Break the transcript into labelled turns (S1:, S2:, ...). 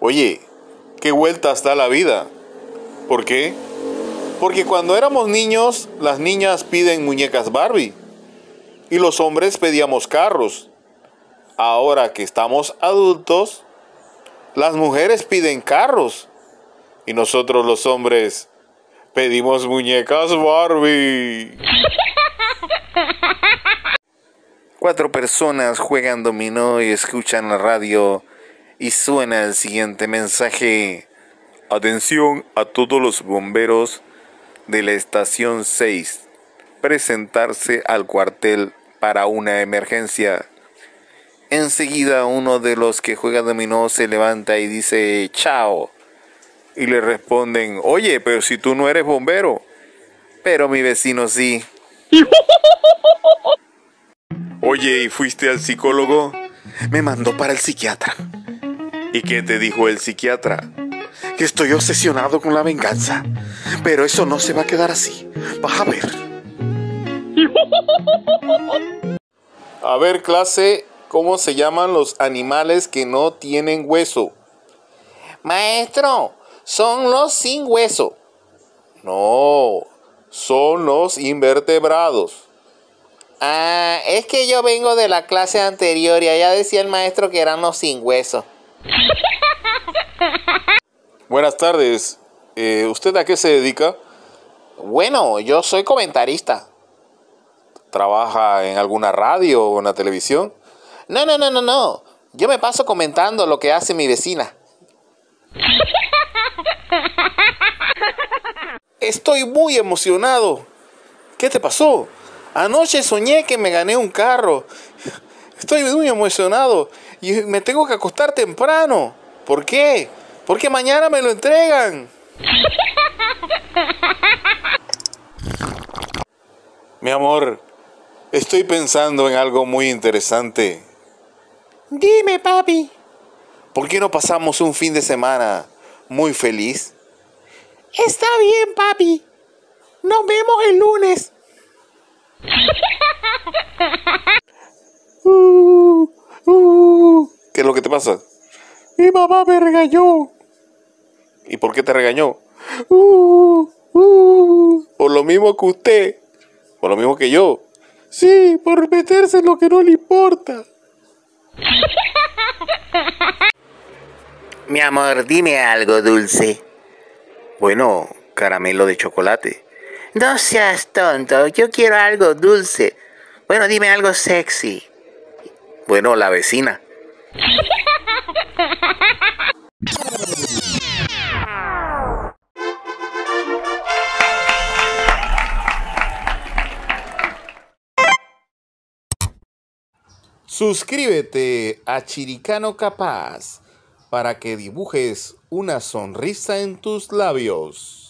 S1: Oye, qué vueltas da la vida. ¿Por qué? Porque cuando éramos niños, las niñas piden muñecas Barbie y los hombres pedíamos carros. Ahora que estamos adultos, las mujeres piden carros y nosotros los hombres pedimos muñecas Barbie. 4 personas juegan dominó y escuchan la radio y suena el siguiente mensaje. Atención a todos los bomberos de la estación 6. Presentarse al cuartel para una emergencia. Enseguida uno de los que juega dominó se levanta y dice chao. Y le responden, oye, pero si tú no eres bombero. Pero mi vecino sí. Oye, ¿y fuiste al psicólogo? Me mandó para el psiquiatra. ¿Y qué te dijo el psiquiatra? Que estoy obsesionado con la venganza. Pero eso no se va a quedar así. Vas a ver. A ver, clase, ¿cómo se llaman los animales que no tienen hueso? Maestro, son los sin hueso. No, son los invertebrados. Ah, es que yo vengo de la clase anterior y allá decía el maestro que eran los sin hueso. Buenas tardes. ¿Usted a qué se dedica? Bueno, yo soy comentarista. ¿Trabaja en alguna radio o en la televisión? No. Yo me paso comentando lo que hace mi vecina. Estoy muy emocionado. ¿Qué te pasó? Anoche soñé que me gané un carro. Estoy muy emocionado y me tengo que acostar temprano. ¿Por qué? Porque mañana me lo entregan. Mi amor, estoy pensando en algo muy interesante. Dime, papi. ¿Por qué no pasamos un fin de semana muy feliz? Está bien, papi. Nos vemos el lunes. ¿Qué es lo que te pasa? Mi mamá me regañó. ¿Y por qué te regañó? Por lo mismo que usted. Por lo mismo que yo. Sí, por meterse en lo que no le importa. Mi amor, dime algo dulce. Bueno, caramelo de chocolate. No seas tonto, yo quiero algo dulce. Bueno, dime algo sexy. Bueno, la vecina. Suscríbete a Chiricano Capaz para que dibujes una sonrisa en tus labios.